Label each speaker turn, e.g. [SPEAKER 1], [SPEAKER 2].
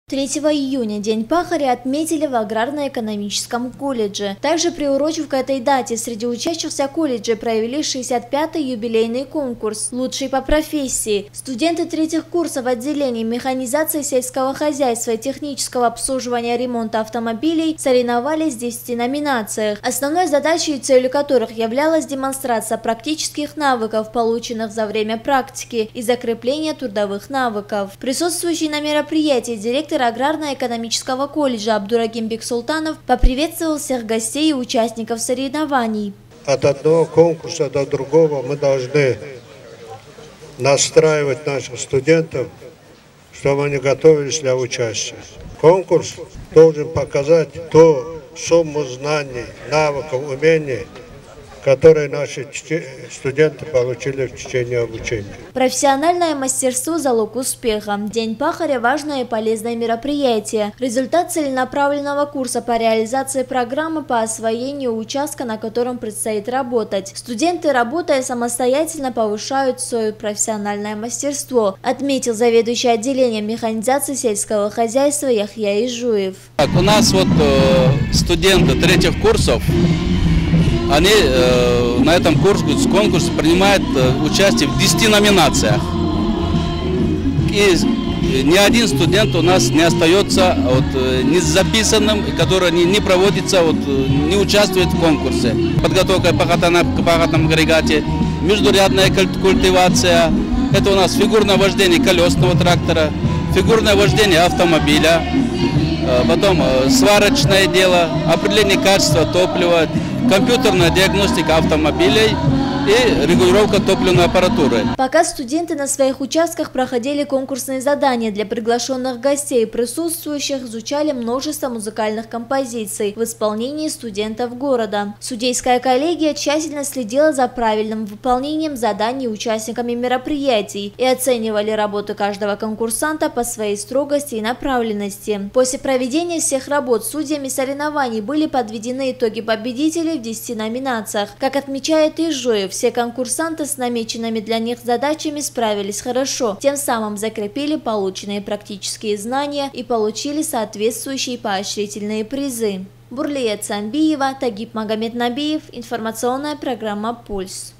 [SPEAKER 1] 3 июня День пахаря отметили в Аграрно-экономическом колледже. Также, приурочив к этой дате, среди учащихся колледжа провели 65-й юбилейный конкурс «Лучший по профессии». Студенты третьих курсов отделений механизации сельского хозяйства и технического обслуживания ремонта автомобилей соревновались в 10 номинациях, основной задачей и целью которых являлась демонстрация практических навыков, полученных за время практики, и закрепление трудовых навыков. Присутствующий на мероприятии директор Аграрно-экономического колледжа Абдурагим Бексултанов поприветствовал всех гостей и участников соревнований.
[SPEAKER 2] От одного конкурса до другого мы должны настраивать наших студентов, чтобы они готовились для участия. Конкурс должен показать ту сумму знаний, навыков, умений, которые наши студенты получили в течение обучения.
[SPEAKER 1] Профессиональное мастерство – залог успеха. День пахаря – важное и полезное мероприятие. Результат целенаправленного курса по реализации программы по освоению участка, на котором предстоит работать. Студенты, работая самостоятельно, повышают свое профессиональное мастерство, отметил заведующий отделением механизации сельского хозяйства Яхья Ижуев.
[SPEAKER 3] У нас студенты третьих курсов. Они на этом конкурсе принимают участие в 10 номинациях. И ни один студент у нас не остается не записанным, который не проводится, не участвует в конкурсе. Подготовка к пахотному агрегате, междурядная культивация, это у нас фигурное вождение колесного трактора, фигурное вождение автомобиля, потом сварочное дело, определение качества топлива, компьютерная диагностика автомобилей и регулировка топливной аппаратуры.
[SPEAKER 1] Пока студенты на своих участках проходили конкурсные задания для приглашенных гостей, присутствующих изучали множество музыкальных композиций в исполнении студентов города. Судейская коллегия тщательно следила за правильным выполнением заданий участниками мероприятий и оценивали работу каждого конкурсанта по своей строгости и направленности. После проведения всех работ судьями соревнований были подведены итоги победителей в 10 номинациях. Как отмечает Ижуев, все конкурсанты с намеченными для них задачами справились хорошо, тем самым закрепили полученные практические знания и получили соответствующие поощрительные призы. Бурлия Цанбиева, Тагиб Магомеднабиев, информационная программа «Пульс».